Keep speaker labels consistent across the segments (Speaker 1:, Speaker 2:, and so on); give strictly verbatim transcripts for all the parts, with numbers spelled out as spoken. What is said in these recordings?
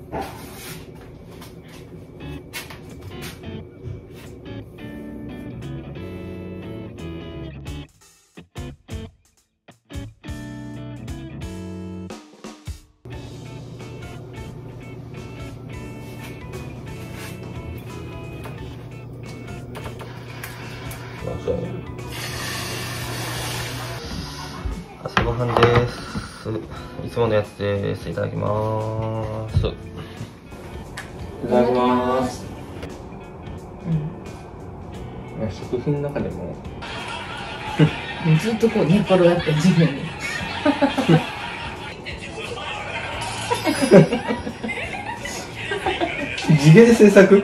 Speaker 1: 朝ごはんです。いつものやつです。いただきます。いただきます。うん、食品の中でも
Speaker 2: ずっとこう寝っ転がって自分に
Speaker 1: 地毛で制作、うん、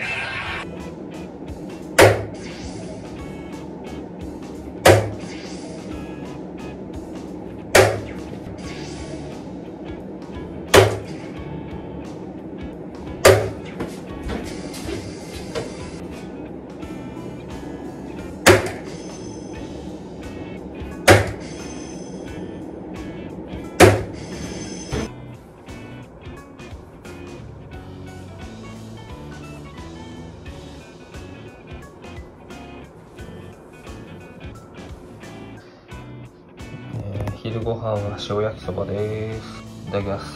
Speaker 1: 昼ご飯は塩焼きそばです。いただきます。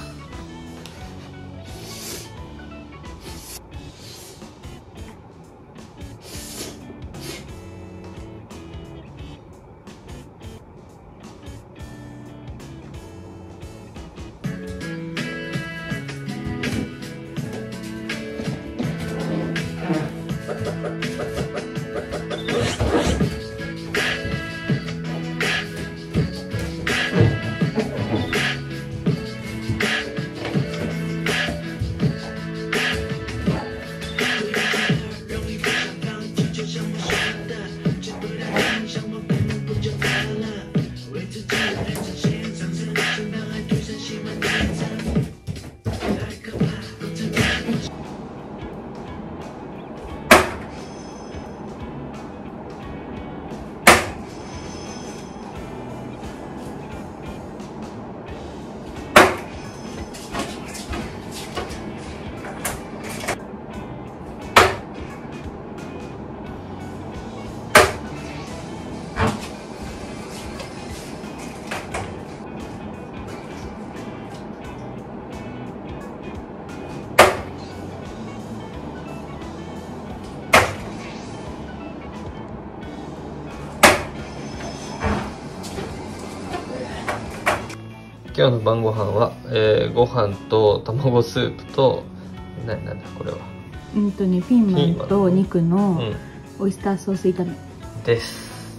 Speaker 1: 今日の晩ご飯は、えー、ご飯と卵スープとな、なんだこれは。
Speaker 2: うんとね、ピーマンと肉のオイスターソース炒め、うん、
Speaker 1: です。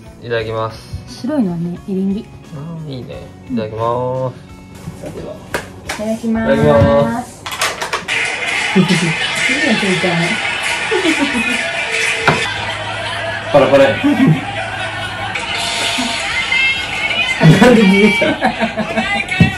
Speaker 1: いただきます。
Speaker 2: 白いのはね、エリンギ。
Speaker 1: ああ、いいね。いただきます。さては。
Speaker 2: いただきます。
Speaker 1: いただきます。パラパラ。なんで逃げた。